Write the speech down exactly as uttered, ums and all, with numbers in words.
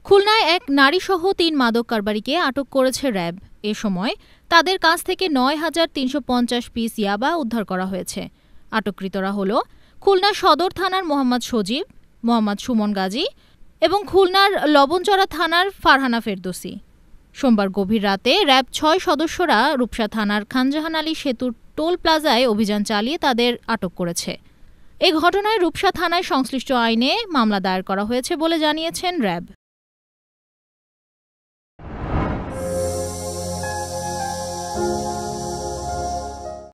খুলনায় এক নারীসহ তিন মাদক কারবারিকে আটক করেছে র্যাব। এ সময় তাদের কাছ থেকে নয় হাজার তিনশো পঞ্চাশ পিস ইয়াবা উদ্ধার করা হয়েছে। আটককৃতরা হল খুলনা সদর থানার মোহাম্মদ সজীব, মোহাম্মদ সুমন গাজী এবং খুলনার লবণচড়া থানার ফারহানা ফেরদৌসী। সোমবার গভীর রাতে র্যাব ছয় সদস্যরা রূপসা থানার খানজাহান আলী সেতুর টোল প্লাজায় অভিযান চালিয়ে তাদের আটক করেছে। এ ঘটনায় রূপসা থানায় সংশ্লিষ্ট আইনে মামলা দায়ের করা হয়েছে বলে জানিয়েছেন র্যাব।